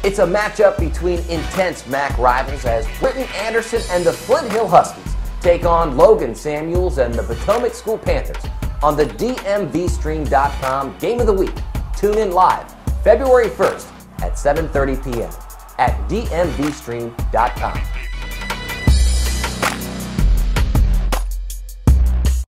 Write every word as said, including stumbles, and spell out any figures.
It's a matchup between intense M A C rivals as Britton Anderson and the Flint Hill Huskies take on Logan Samuels and the Potomac School Panthers on the D M V stream dot com Game of the Week. Tune in live February first at seven thirty p m at D M V stream dot com.